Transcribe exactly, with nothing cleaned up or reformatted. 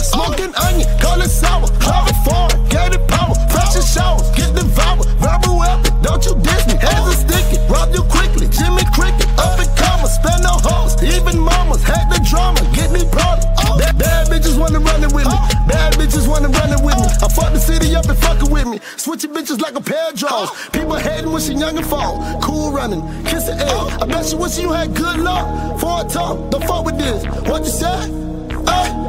smoking onion, call it sour. Driving foreign, get it power. Fresh and shower, get devoured. Verbal weapon, don't you diss me. Hands are sticky, rob you quickly. Jimmy Crickett, up and coming, spend no hoes. Even mamas had the drama, get me problem. Bad, bad bitches wanna run it with me. Bad bitches wanna run it with me. I fuck the city up and fuckin' with me. Switching bitches like a pair of drawers. People hating when she young and fall. Cool running, kiss the egg. I bet you wish you had good luck. For a tongue, don't fuck with this. What you said? Ay.